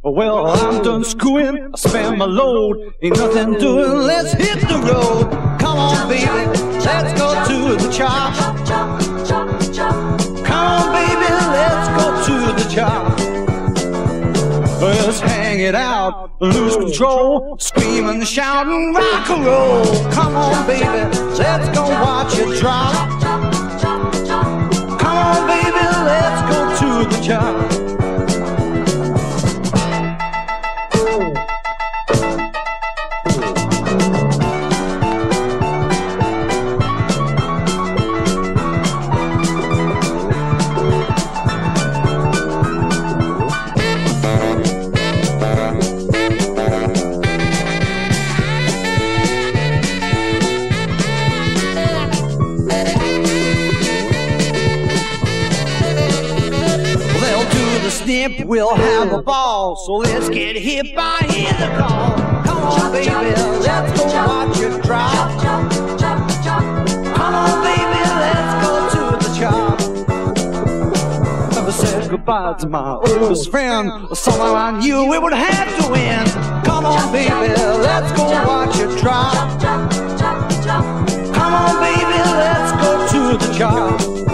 Well, I'm done screwing, I spare my load. Ain't nothing doing, let's hit the road. Come on, baby, let's go to the chop. Come on, baby, let's go to the chop. Let's hang it out, lose control, screaming, shouting, rock and roll. Come on, baby, let's go watch it drop. Come on, baby, let's go to the chop. Snip, we'll have a ball, so let's get hip by hear the call. Come on, baby, let's go watch it drop. Come on, baby, let's go to the chop. Never said goodbye to my oldest friend. Somehow I knew we would have to win. Come on, baby, let's go watch it drop. Come on, baby, let's go to the chop.